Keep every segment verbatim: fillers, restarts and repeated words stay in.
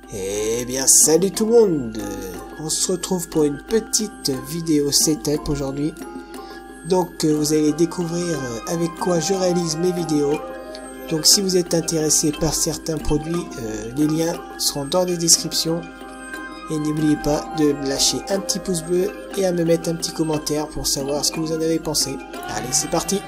Eh bien salut tout le monde, on se retrouve pour une petite vidéo setup aujourd'hui. Donc euh, vous allez découvrir euh, avec quoi je réalise mes vidéos. Donc si vous êtes intéressé par certains produits, euh, les liens seront dans les descriptions. Et n'oubliez pas de me lâcher un petit pouce bleu et à me mettre un petit commentaire pour savoir ce que vous en avez pensé. Allez, c'est parti!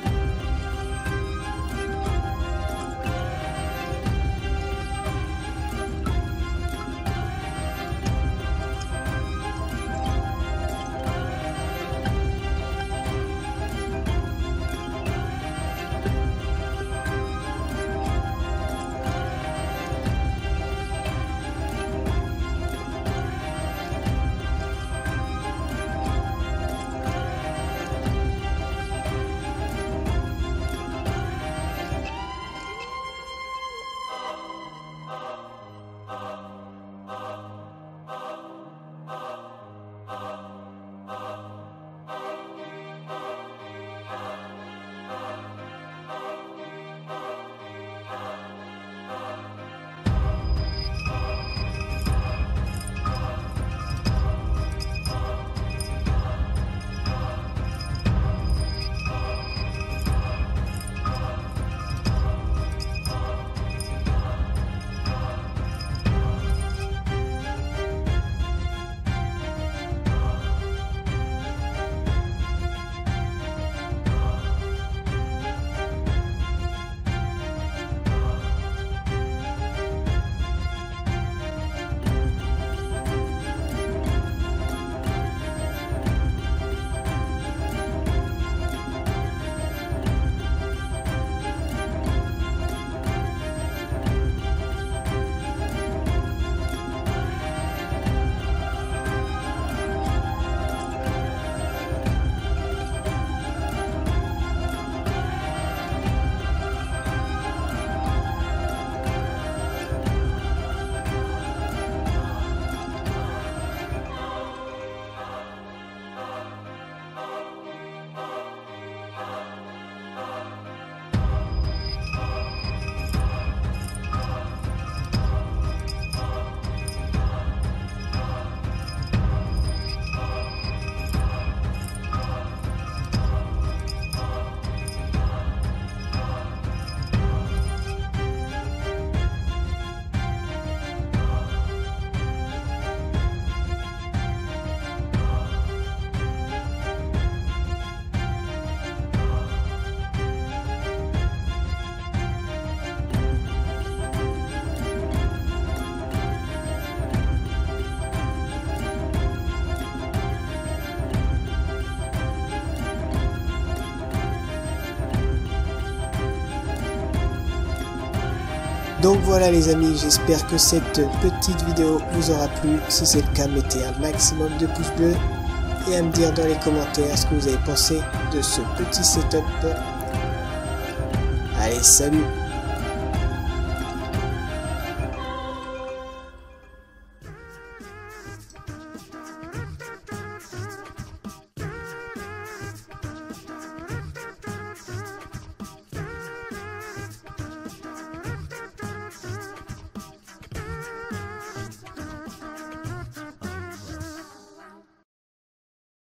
Donc voilà les amis, j'espère que cette petite vidéo vous aura plu. Si c'est le cas, mettez un maximum de pouces bleus et à me dire dans les commentaires ce que vous avez pensé de ce petit setup. Allez, salut!